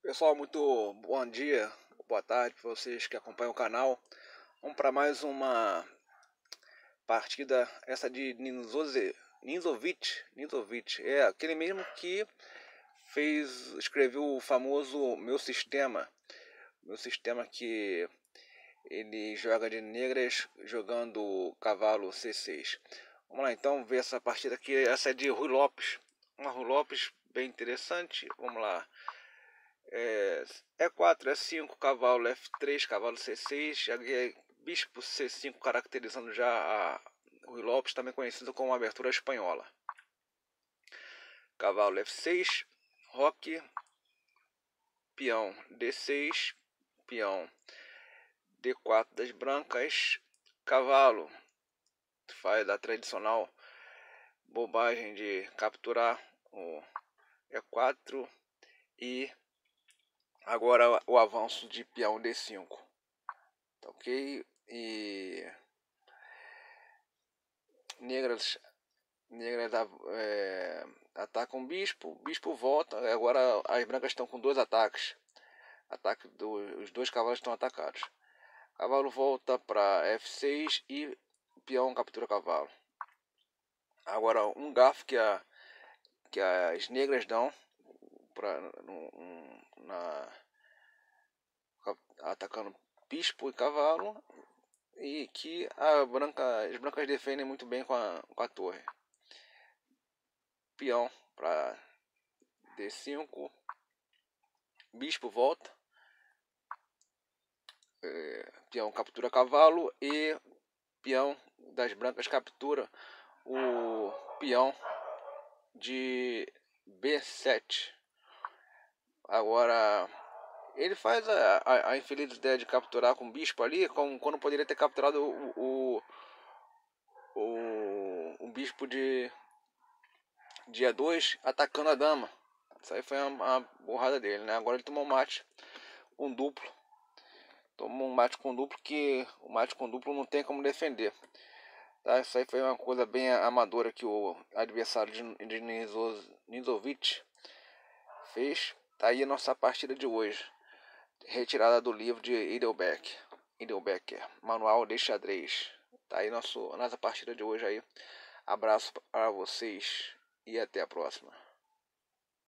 Pessoal, muito bom dia, boa tarde para vocês que acompanham o canal. Vamos para mais uma partida, essa de Ninzovic, é aquele mesmo que escreveu o famoso Meu Sistema que ele joga de negras jogando cavalo C6. Vamos lá então ver essa partida aqui, essa é de Rui Lopes, uma Rui Lopes bem interessante. Vamos lá. E4, E5, cavalo F3, cavalo C6, bispo C5, caracterizando já a Rui Lopes, também conhecido como abertura espanhola. Cavalo F6, roque, peão D6, peão D4 das brancas, cavalo, faz da tradicional bobagem de capturar o E4 e agora o avanço de peão D5, tá ok? E negras atacam o bispo volta. Agora as brancas estão com dois ataques. Os dois cavalos estão atacados. Cavalo volta para F6 e o peão captura o cavalo. Agora um garfo que as negras dão atacando bispo e cavalo, e que as brancas defendem muito bem com a torre. Peão para D5, bispo volta, peão captura cavalo e peão das brancas captura o peão de B7. Agora ele faz a infeliz ideia de capturar com o bispo ali, quando poderia ter capturado o bispo de E2 atacando a dama. Isso aí foi uma borrada dele, né? Agora ele tomou um mate com duplo. Tomou um mate com duplo, que o mate com duplo não tem como defender. Tá? Isso aí foi uma coisa bem amadora que o adversário de Ninzovic fez. Tá aí a nossa partida de hoje, retirada do livro de Heidelberger, Manual de Xadrez. Tá aí nossa partida de hoje aí. Abraço para vocês e até a próxima.